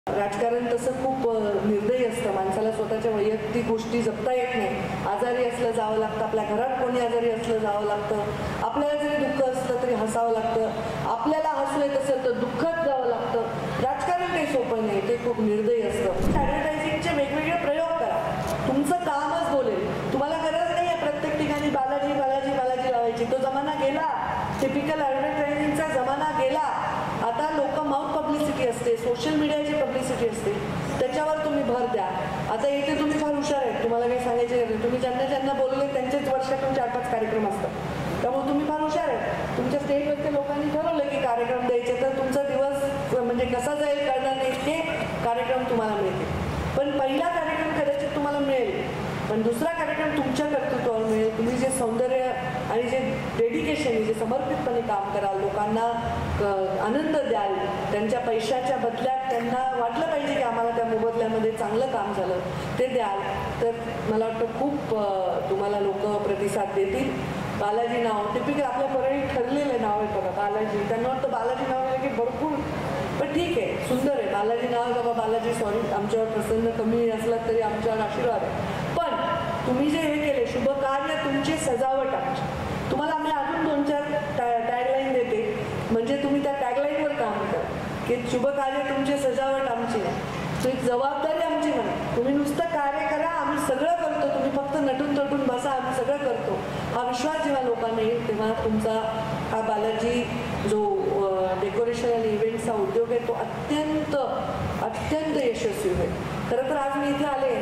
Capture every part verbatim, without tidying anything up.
राजकारण तसं खूप निर्दयी असतं. माणसाला स्वतःच्या वैयक्तिक गोष्टी जपता येत नाही. आजारी असलं जावं लागतं, आपल्या घरात कोणी आजारी असलं जावं लागतं, आपल्याला जरी दुःख असलं तरी हसावं लागतं, आपल्याला हसू येत असेल तर दुःखात जावं लागतं. राजकारण काही सोपं नाही, ते खूप निर्दयी असतं. ॲडव्हर्टायझिंगचे वेगवेगळे प्रयोग करा, तुमचं कामच बोलेल. तुम्हाला गरज नाही आहे प्रत्येक ठिकाणी बालाजी बालाजी बालाजी लावायची. तो जमाना गेला, टिपिकल ॲडव्हर्टायझिंगचा जमाना गेला. आता लोक माउथ पब्लिसिटी असते, सोशल मीडियाची पब्लिसिटी असते, त्याच्यावर तुम्ही भर द्या. आता इथे तुम्ही फार हुशार आहेत, तुम्हाला काही सांगायचे गरज. तुम्ही ज्यांना ज्यांना बोलले त्यांचेच वर्षातून चार पाच कार्यक्रम असतात, त्यामुळे तुम्ही फार हुशार आहेत. तुमच्या स्टेजवरच्या लोकांनी ठरवलं की कार्यक्रम द्यायचे, तर तुमचा दिवस म्हणजे कसा जाईल कळणार नाही, इतके कार्यक्रम तुम्हाला मिळतील. पण पहिला कार्यक्रम कदाचित तुम्हाला मिळेल, पण दुसरा कार्यक्रम तुमच्या कर्तृत्वावर मिळेल. तुम्ही जे सौंदर्य आणि जे डेडिकेशन, जे समर्पितपणे काम कराल, लोकांना आनंद द्याल, त्यांच्या पैशाच्या बदल्यात त्यांना वाटलं पाहिजे की आम्हाला त्या मोबदल्यामध्ये चांगलं काम झालं, ते द्याल, तर मला वाटतं खूप तुम्हाला लोक प्रतिसाद देतील. बालाजी नाव टिपिकल आपल्या परळी ठरलेलं नाव आहे बघा, बालाजी. त्यांना वाटतं बालाजी नाव आहे की भरपूर, पण ठीक आहे, सुंदर आहे. बालाजी नाव आहे बाबा, बालाजी सॉरी आमच्यावर प्रसन्न कमी असला तरी आमच्यावर आशीर्वाद आहे. पण तुम्ही जे हे केले शुभ कार्य तुमची सजावट आमची, तुम्हाला आम्ही अजून दोन चार टॅगलाईन देते, म्हणजे तुम्ही त्या टॅगलाईनवर काम करा की शुभ कार्य तुमची सजावट आमची नाही, एक जबाबदारी आमची नाही. तुम्ही नुसतं कार्य करा, आम्ही सगळं करतो, तुम्ही फक्त नटून तटून बसा, आम्ही सगळं करतो. हा विश्वास जेव्हा लोकांना येईल तेव्हा तुमचा हा बालाजी जो डेकोरेशन आणि इव्हेंट्सचा उद्योग आहे तो अत्यंत अत्यंत यशस्वी होईल. खरं तर आज मी इथे आले,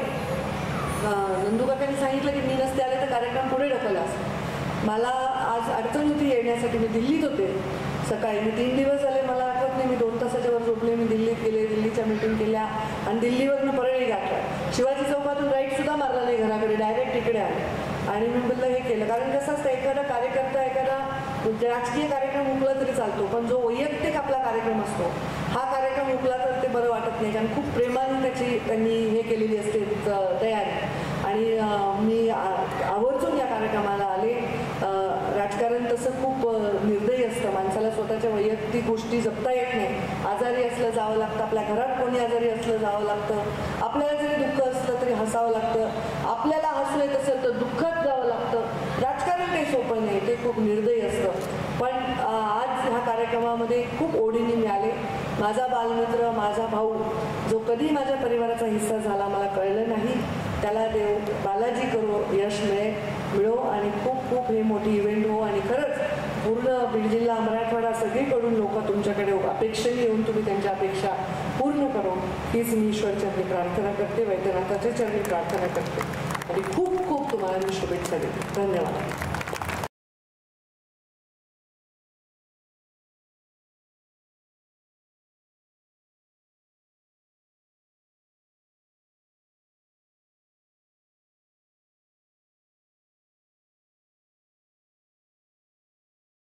नंदूकाकांनी सांगितलं की मी नसते आले तर कार्यक्रम पुढे ढकलला. मला आज अडचण होती येण्यासाठी, मी दिल्लीत होते सकाळी. मी तीन दिवस झाले, मला आठवत नाही मी दोन तासाच्या वर झोपले. मी दिल्लीत गेले, दिल्लीच्या मीटिंग केल्या आणि दिल्लीवर मी परळी गाठला. शिवाजी चौकातून राईट सुद्धा मारला नाही घराकडे, डायरेक्ट इकडे आले आणि मी म्हटलं हे केलं. कारण कसं असतं, एखादा कार्यकर्ता एखादा राजकीय कार्यक्रम हुकला तरी चालतो, पण जो वैयक्तिक आपला कार्यक्रम असतो, हा कार्यक्रम हुकला तर ते बरं वाटत नाही. कारण खूप प्रेमाने त्याची त्यांनी हे केलेली असते तयारी. आणि मी आवर्जून या कार्यक्रमाला आले. राजकारण तसं खूप निर्दयी असतं. माणसाला स्वतःच्या वैयक्तिक गोष्टी जपता येत नाही. आजारी असलं जावं लागतं, आपल्या घरात कोणी आजारी असलं जावं लागतं, आपल्याला जरी दुःख असलं तरी हसावं लागतं, आपल्याला हसू येत असेल तर दुःखात जावं लागतं. राजकारण काही सोपं नाही, ते खूप निर्दयी असतं. पण आज ह्या कार्यक्रमामध्ये खूप ओढीने मिळाले. माझा बालमित्र, माझा भाऊ, जो कधी माझ्या परिवाराचा हिस्सा झाला मला कळलं नाही, त्याला देव बालाजी करो यश मिळे मिळो आणि खूप खूप हे मोठी इव्हेंट हो. आणि खरंच पूर्ण बीड जिल्हा, मराठवाडा सगळीकडून लोक तुमच्याकडे अपेक्षेने येऊन तुम्ही त्यांच्या अपेक्षा पूर्ण करो, हीच मी ईश्वरचरणी प्रार्थना करते, वैद्यनाथाच्या चरणी प्रार्थना करते आणि खूप खूप तुम्हाला मी शुभेच्छा देते. धन्यवाद.